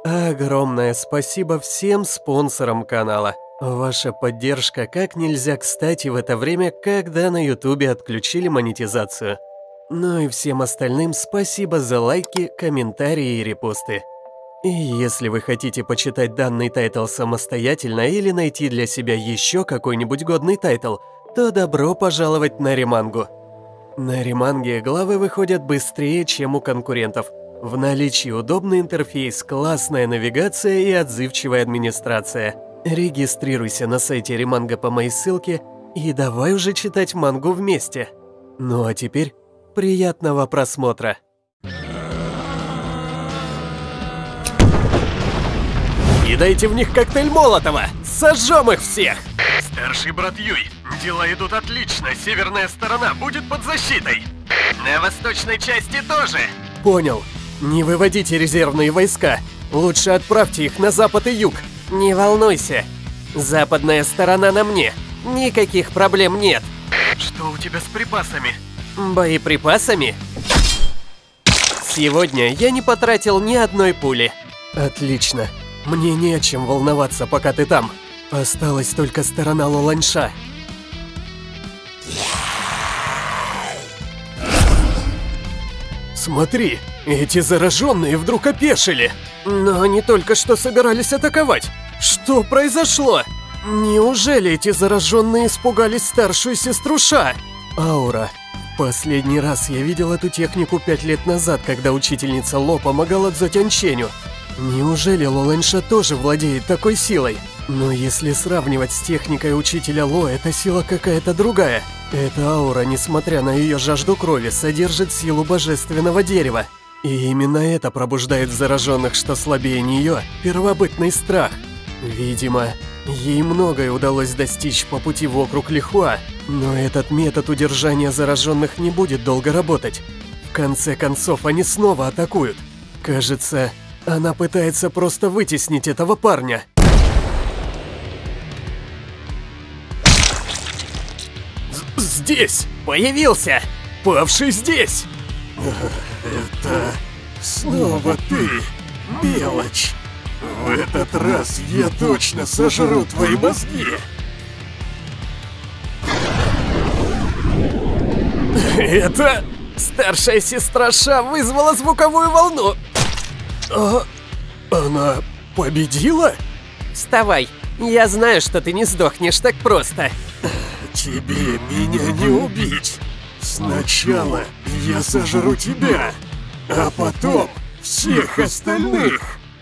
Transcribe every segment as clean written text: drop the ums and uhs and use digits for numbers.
Огромное спасибо всем спонсорам канала. Ваша поддержка как нельзя кстати в это время, когда на ютубе отключили монетизацию. Ну и всем остальным спасибо за лайки, комментарии и репосты. И если вы хотите почитать данный тайтл самостоятельно или найти для себя еще какой-нибудь годный тайтл, то добро пожаловать на Ремангу. На Реманге главы выходят быстрее, чем у конкурентов. В наличии удобный интерфейс, классная навигация и отзывчивая администрация. Регистрируйся на сайте Реманга по моей ссылке и давай уже читать мангу вместе. Ну а теперь приятного просмотра. Кидайте в них коктейль Молотова! Сожжем их всех! Старший брат Юй, дела идут отлично, северная сторона будет под защитой. На восточной части тоже. Понял. Не выводите резервные войска. Лучше отправьте их на запад и юг. Не волнуйся. Западная сторона на мне. Никаких проблем нет. Что у тебя с припасами? Боеприпасами? Сегодня я не потратил ни одной пули. Отлично. Мне не о чем волноваться, пока ты там. Осталась только сторона Лоланьша. Смотри, эти зараженные вдруг опешили. Но они только что собирались атаковать. Что произошло? Неужели эти зараженные испугались старшую сестру Ша? Аура. Последний раз я видел эту технику 5 лет назад, когда учительница Ло помогала Цзо Тяньчэню. Неужели Лоланьша тоже владеет такой силой? Но если сравнивать с техникой учителя Ло, эта сила какая-то другая. Эта аура, несмотря на ее жажду крови, содержит силу божественного дерева. И именно это пробуждает в зараженных, что слабее нее, первобытный страх. Видимо, ей многое удалось достичь по пути вокруг Лихуа, но этот метод удержания зараженных не будет долго работать. В конце концов, они снова атакуют. Кажется, она пытается просто вытеснить этого парня. Здесь! Появился! Павший здесь! Это снова ты, Мелочь! В этот раз я точно сожру твои мозги! Это... Старшая сестра Ша вызвала звуковую волну! Она победила? Вставай, я знаю, что ты не сдохнешь так просто. Тебе меня не убить. Сначала я сожру тебя, а потом всех остальных.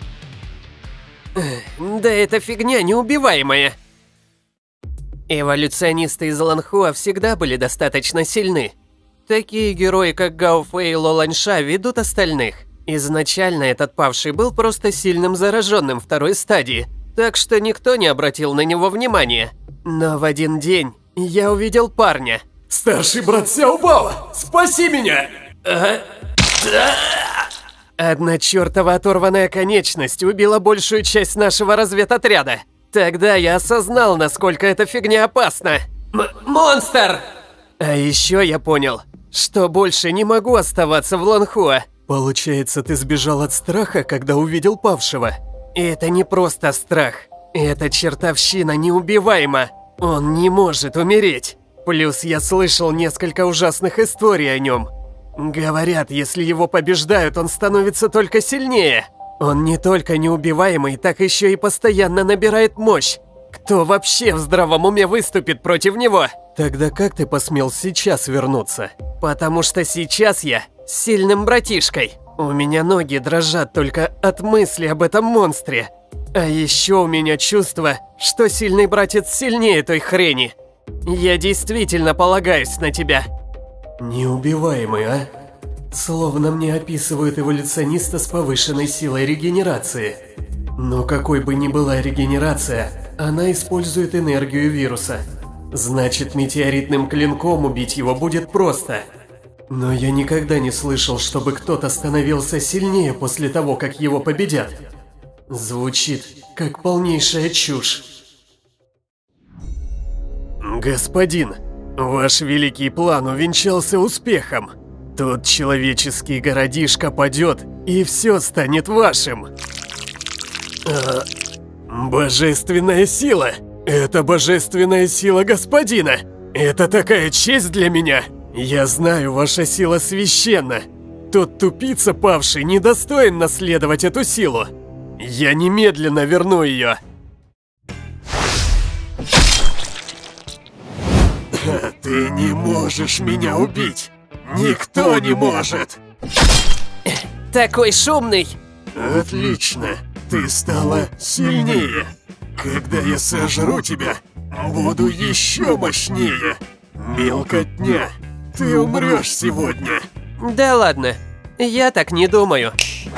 Да эта фигня неубиваемая. Эволюционисты из Ланхуа всегда были достаточно сильны. Такие герои, как Гао Фэй и Лоланьша, ведут остальных. Изначально этот павший был просто сильным зараженным второй стадии, так что никто не обратил на него внимания. Но в один день я увидел парня. Старший брат Сяобао, спаси меня! Одна чертова оторванная конечность убила большую часть нашего разведотряда. Тогда я осознал, насколько эта фигня опасна. Монстр! А еще я понял, что больше не могу оставаться в Ланхуа. Получается, ты сбежал от страха, когда увидел павшего? Это не просто страх. Эта чертовщина неубиваема. Он не может умереть. Плюс я слышал несколько ужасных историй о нем. Говорят, если его побеждают, он становится только сильнее. Он не только неубиваемый, так еще и постоянно набирает мощь. Кто вообще в здравом уме выступит против него? Тогда как ты посмел сейчас вернуться? Потому что сейчас я с сильным братишкой. У меня ноги дрожат только от мысли об этом монстре. А еще у меня чувство, что сильный братец сильнее той хрени. Я действительно полагаюсь на тебя. Неубиваемый, а? Словно мне описывают эволюциониста с повышенной силой регенерации. Но какой бы ни была регенерация, она использует энергию вируса. Значит, метеоритным клинком убить его будет просто. Но я никогда не слышал, чтобы кто-то становился сильнее после того, как его победят. Звучит как полнейшая чушь. Господин, ваш великий план увенчался успехом. Тот человеческий городишко падет, и все станет вашим. Божественная сила! Это божественная сила господина! Это такая честь для меня! Я знаю, ваша сила священна! Тот тупица павший недостоин наследовать эту силу! Я немедленно верну ее! Ты не можешь меня убить! Никто не может! Такой шумный! Отлично! Ты стала сильнее! Когда я сожру тебя, буду еще мощнее! Мелкотня! Ты умрешь сегодня! Да ладно, я так не думаю.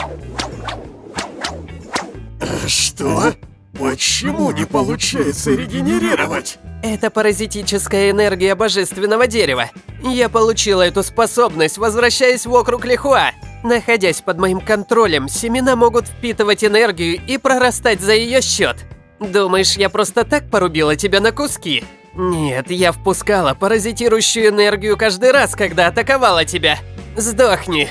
Что? Почему не получается регенерировать? Это паразитическая энергия божественного дерева. Я получила эту способность, возвращаясь в округ Лихуа. Находясь под моим контролем, семена могут впитывать энергию и прорастать за ее счет. Думаешь, я просто так порубила тебя на куски? Нет, я впускала паразитирующую энергию каждый раз, когда атаковала тебя. Сдохни.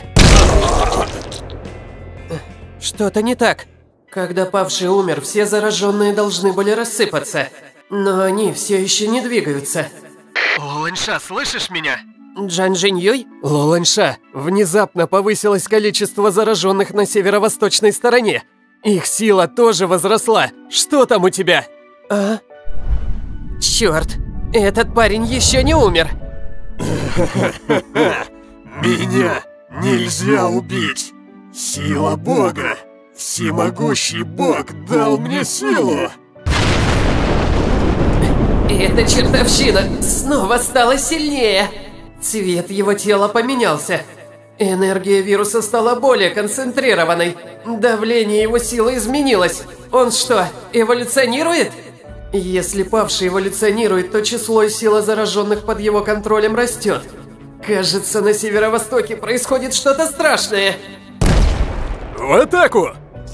Что-то не так. Когда павший умер, все зараженные должны были рассыпаться. Но они все еще не двигаются. Лоланьша, слышишь меня? Джан Жиньюй? Лоланьша, внезапно повысилось количество зараженных на северо-восточной стороне. Их сила тоже возросла. Что там у тебя? А? Черт, этот парень еще не умер. Меня нельзя убить. Сила Бога. Всемогущий Бог дал мне силу. Эта чертовщина снова стала сильнее. Цвет его тела поменялся. Энергия вируса стала более концентрированной. Давление его силы изменилось. Он что, эволюционирует? Если павший эволюционирует, то число и сила зараженных под его контролем растет. Кажется, на северо-востоке происходит что-то страшное. В атаку!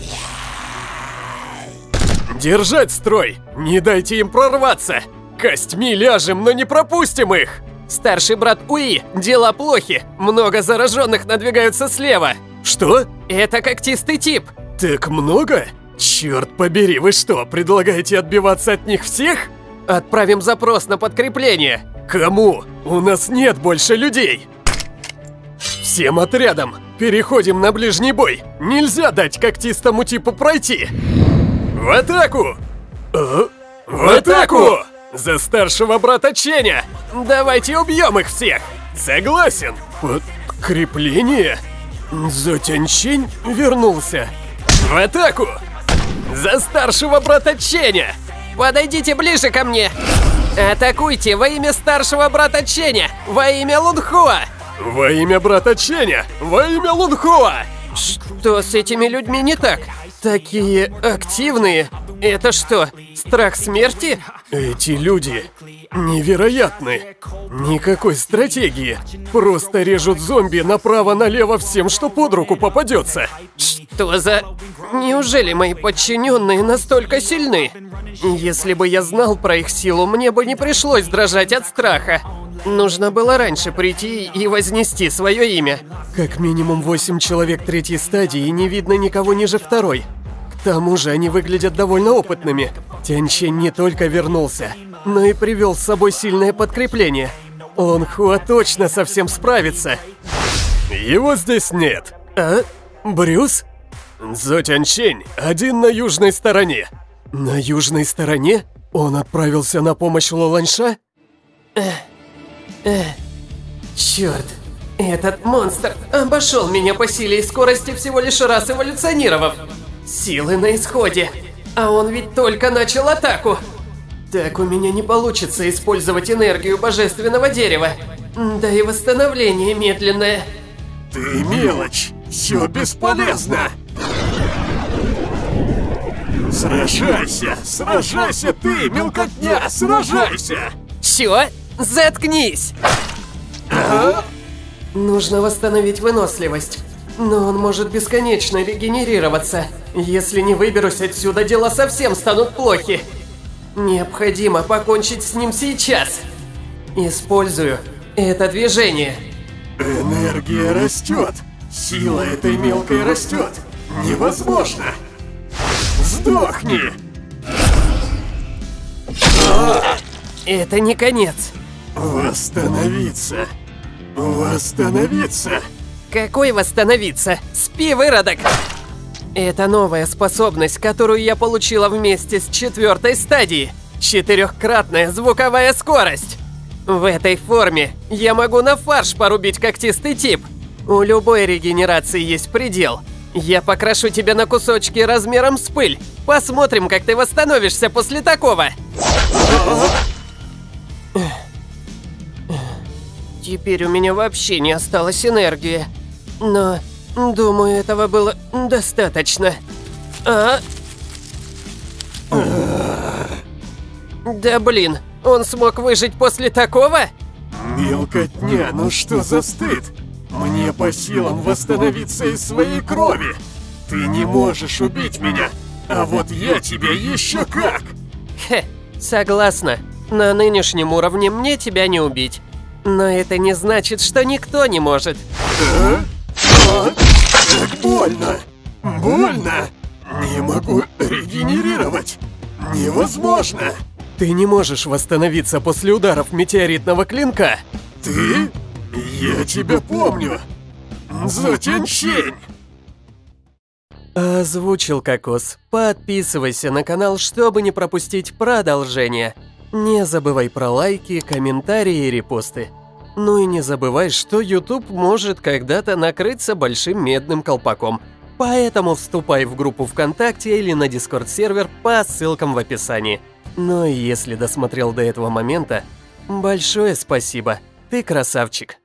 Держать строй! Не дайте им прорваться! Костьми ляжем, но не пропустим их! Старший брат Уи, дела плохи. Много зараженных надвигаются слева. Что? Это когтистый тип. Так много? Черт побери, вы что, предлагаете отбиваться от них всех? Отправим запрос на подкрепление. Кому? У нас нет больше людей. Всем отрядом, переходим на ближний бой. Нельзя дать когтистому типу пройти. В атаку! В атаку! За старшего брата Ченя! Давайте убьем их всех! Согласен! Подкрепление? Зотяньчень вернулся. В атаку! За старшего брата Ченя! Подойдите ближе ко мне! Атакуйте во имя старшего брата Ченя! Во имя Лунхуа! Во имя брата Ченя! Во имя Лунхуа! Что с этими людьми не так? Такие активные. Это что, страх смерти? Эти люди невероятны. Никакой стратегии. Просто режут зомби направо-налево всем, что под руку попадется. Что за... Неужели мои подчиненные настолько сильны? Если бы я знал про их силу, мне бы не пришлось дрожать от страха. Нужно было раньше прийти и вознести свое имя. Как минимум 8 человек третьей стадии, и не видно никого ниже второй. К тому же они выглядят довольно опытными. Тяньчень не только вернулся, но и привел с собой сильное подкрепление. Лунхуа точно со всем справится. Его здесь нет. А? Брюс? Зотяньчень один на южной стороне. На южной стороне? Он отправился на помощь Лоланьша? Черт, этот монстр обошел меня по силе и скорости, всего лишь раз эволюционировав. Силы на исходе, а он ведь только начал атаку. Так у меня не получится использовать энергию божественного дерева. Да и восстановление медленное. Ты мелочь, все бесполезно. Сражайся, сражайся ты, мелкотня, сражайся! Чё? Заткнись! Нужно восстановить выносливость. Но он может бесконечно регенерироваться. Если не выберусь отсюда, дела совсем станут плохи. Необходимо покончить с ним сейчас. Использую это движение. Энергия растет. Сила этой мелкой растет. Невозможно. Сдохни! Это не конец. Восстановиться. Восстановиться. Какой восстановиться? Спи, выродок! Это новая способность, которую я получила вместе с 4-й стадией. 4-кратная звуковая скорость. В этой форме я могу на фарш порубить когтистый тип. У любой регенерации есть предел. Я покрашу тебя на кусочки размером с пыль. Посмотрим, как ты восстановишься после такого. Теперь у меня вообще не осталось энергии. Но, думаю, этого было достаточно. Да блин, он смог выжить после такого? Мелкотня, ну что за стыд? Мне по силам восстановиться из своей крови. Ты не можешь убить меня, а вот я тебя еще как. Хе, согласна. На нынешнем уровне мне тебя не убить. Но это не значит, что никто не может. Как больно! Больно! Не могу регенерировать! Невозможно! Ты не можешь восстановиться после ударов метеоритного клинка. Ты? Я тебя помню! Зотяньщень! Озвучил Кокос. Подписывайся на канал, чтобы не пропустить продолжение. Не забывай про лайки, комментарии и репосты. Ну и не забывай, что YouTube может когда-то накрыться большим медным колпаком. Поэтому вступай в группу ВКонтакте или на Discord-сервер по ссылкам в описании. Ну и если досмотрел до этого момента, большое спасибо. Ты красавчик.